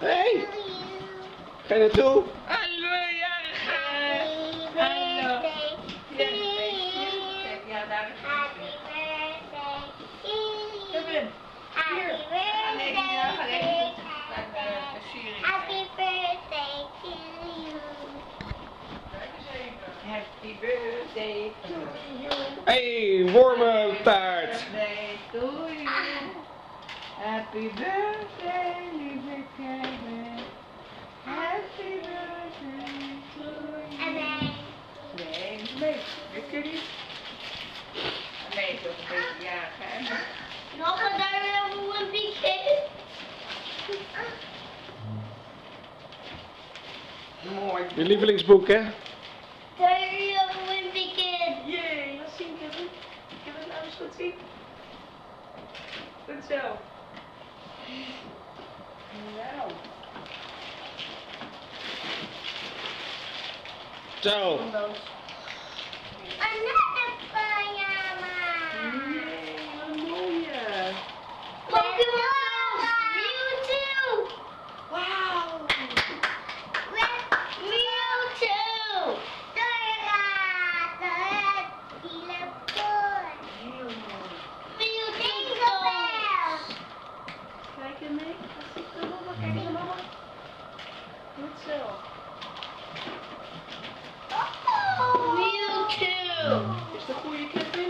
Hey, ga je naartoe? Hallo, jarige. Hallo. Ja, daar is Kevin. Hier. Nee, ja, ga even naar Syrië. Happy birthday to you. Kijk eens even. Happy birthday to you. Hey, worme taart. Birthday to you. Happy birthday, lieve Kevin. Happy birthday to you. Nee, weet je niet? Nee, toch een beetje jarig, hè? Nog een duim over een piekje. Mooi. Je lievelingsboek, hè? Duim over een piekje. Jee, laat zien, Kevin. Ik heb het nou eens goed zien. Goed zo. Nou. Zo. Another pajama. Jee, wat een mooie. Pokémon. Mewtwo. Wauw. Mewtwo. Dora. De telefoon. Heel mooi. Mewtwo. Kijk er mee. Kijk naar mama. Goed zo. Mewtwo. Is dat goede, Kevin?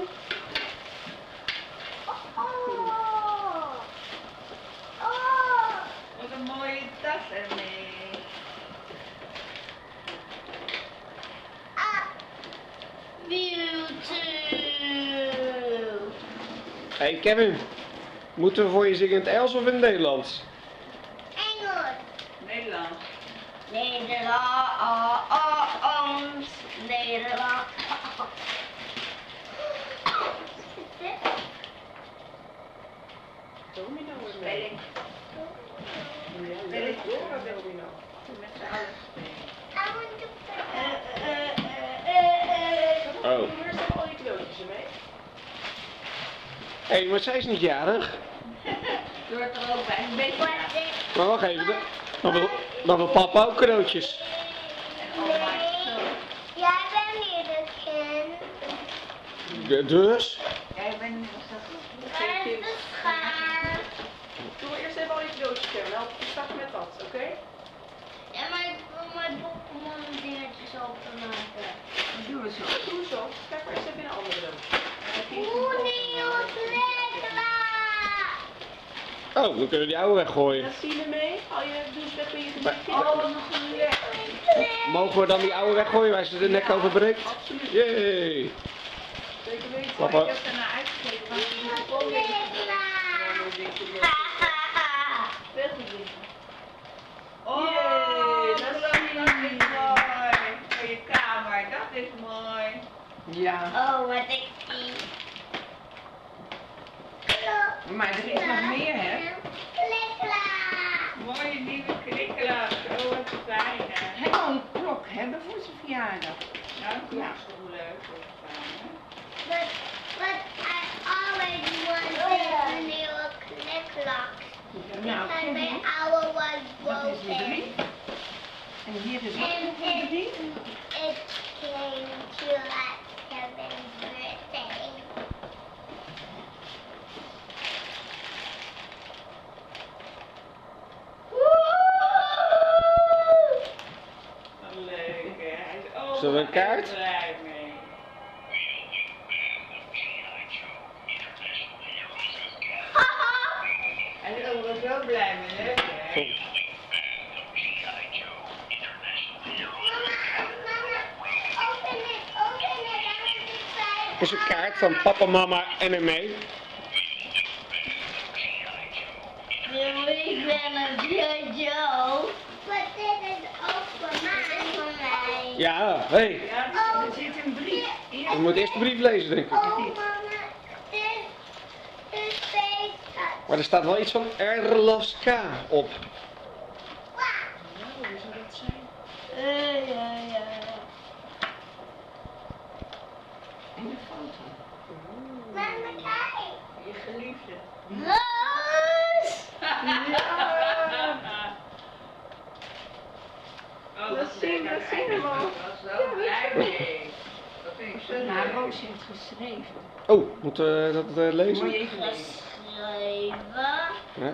Wat een mooie tas ermee. Mewtwo. Hey Kevin, moeten we voor je zingen in het Engels of in het Nederlands? Engels. Nederland. Nederlands. Nederland. Domino is mee. Spelling. Dora domino. Met z'n allen spelen. Oh. Hier staan al je cadeautjes ermee. Hé, maar zij is niet jarig. Doe het er ook bij. Een beetje. Maar wacht even, dan wil papa ook cadeautjes. En oma. Jij bent hier de kind. Dus? Jij bent Waar is de schaar? Doe maar eerst even al je cadeautjes, Kevin. Help je straks met dat, oké? Ja, maar ik wil mijn Pokémon dingetjes open maken. Doe het zo. Doe het zo. Kijk maar eens even in een andere doos. Oeh, nieuw trekkela! Oh, dan kunnen we die oude weggooien. Laat zien ermee. Al je doet weg in je Maar- gezichtje. Oh, nog een lekker. Mogen we dan die oude weggooien waar ze de nek over breekt? Absoluut. Yay! Zeker weten. Papa. Ik heb ernaar uitgekeken. Maar Nieuw het is gewoon weer trekkela! veel goed doen. Oh, dat is mooi. Voor je kamer, dat is mooi. Ja. Oh, wat ik zie. Maar er is nog meer, hè? Trekkela! Mooie nieuwe knikkelaars. Oh, wat fijn, hè? Hij wil een klok hebben voor zijn verjaardag. Ja, een klok is toch leuk voor zijn vader. But I always wanted a new knickknack. Nou, And my Kevin, owl was dat is de broken. 3. En hier is wat And voor de 3. it came to like Kevin's birthday. Wat leuk, hè? Hij is ook Zullen we een kaart? blij mee. Hij is ook wel zo blij mee, hè? Open it, open it. I want to try Is een kaart van papa, mama en een mee. Ik ben een Jojo. Wat dit is ook voor mij en voor mij. Ja, hé. Hey. Ja, er zit een brief. Hier. We moeten eerst de brief lezen, denk ik. Oh mama, dit is face. Maar er staat wel iets van Erlaska op. Nou, hoe zou dat zijn? Ja. En de foto. Mama, kijk. Je geliefde. Roos! Ja. zien, laat zien hem al. Dat is wel blij mee. Dat vind ik zo Maar leuk. Roos heeft geschreven. Oh, moeten we dat Moet lezen? je even lezen. Geschreven. Ja.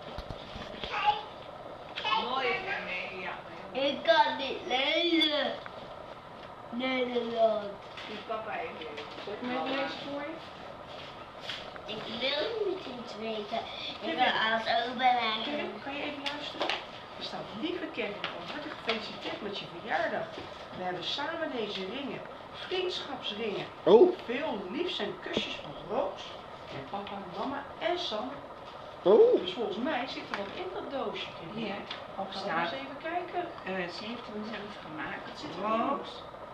Mooi ermee, ja. Ik kan niet lezen. Nederland. Die papa even. Zal ik hem even lezen voor je? Ik wil niet iets weten. Ik wil alles overleggen. Kevin, kan je even luisteren? Er staat: lieve Kevin, van harte gefeliciteerd met je verjaardag. We hebben samen deze ringen, vriendschapsringen. Oh, Veel liefs en kusjes van Roos en papa, mama en Sam. oh. Dus volgens mij zit er wat in dat doosje. Kevin. Hier, op Gaan we staat. eens even kijken. Ze heeft hem zelf gemaakt. Wat zit erin? Roos,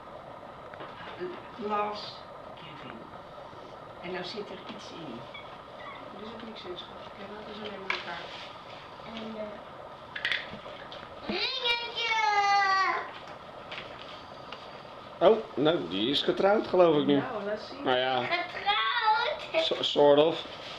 Blas, Kevin. En nou zit er iets in. Er is ook niks in, schatje. Kevin, dat is alleen maar een kaart. En ringetje. Oh, nou, die is getrouwd geloof ik nu. Nou, laat zien. Nou ja, Getrouwd. sort of.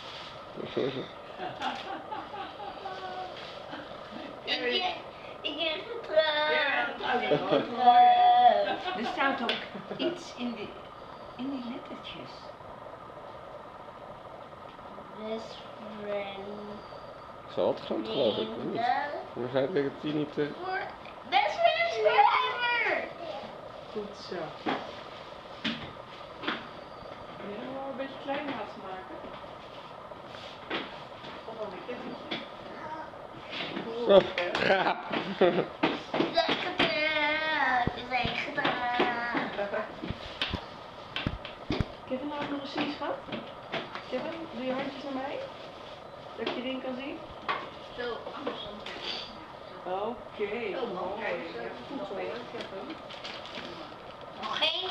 Ik ben getrouwd. Er staat ook iets in die lettertjes. Best friend. Zal het groot geloof ik, of niet? Dan ga ik denk dat die niet... Best friend forever. Goed zo. Kun je hem wel een beetje klein laten maken? Of wel een kettetje? Zo, gaap. We zijn getrouwd. We zijn getrouwd. Kevin, laat nog eens zien, schat. Kevin, doe je handjes naar mij? Dat ik je ring kan zien? Zo, andersom. Oké. Oh, mooi. Kijk, Ja, goed nog zo, één. hè, Kevin. Nog één.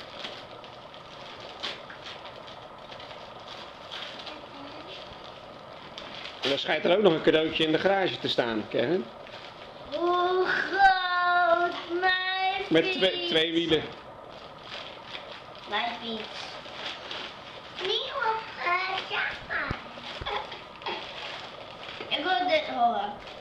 En dan schijnt er ook nog een cadeautje in de garage te staan, Kevin. Hoe groot mijn Met fiets? twee wielen. Mijn fiets. Nieuwe ja. Ik wil dit horen.